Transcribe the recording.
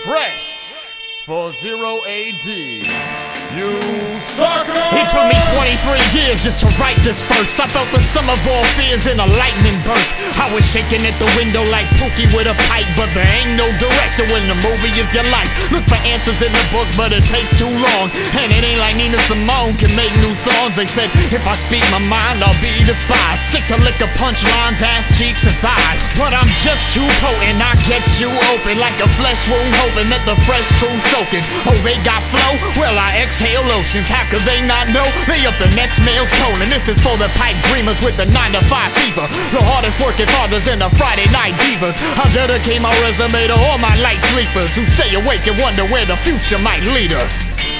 Fresh for 0AD. You sucker! It took me 23 years just to write this verse. I felt the sum of all fears in a lightning burst. I was shaking at the window like Pookie with a pipe, but there ain't no director when the movie is your life. Look for answers in the book, but it takes too long. And it ain't like Nina Simone can make new songs. They said, if I speak my mind, I'll be despised. Stick to liquor, punchlines, ass cheeks, and thighs. But I'm just too potent, I get you open like a flesh wound, hoping that the fresh truth's soaking. Oh, they got flow? Well, I exhale oceans. How could they not know? They up the next male's colon. This is for the pipe dreamers with the 9-to-5 fever, the hardest working fathers and the Friday night divas. I dedicate my resume to all my light sleepers who stay awake and wonder where the future might lead us.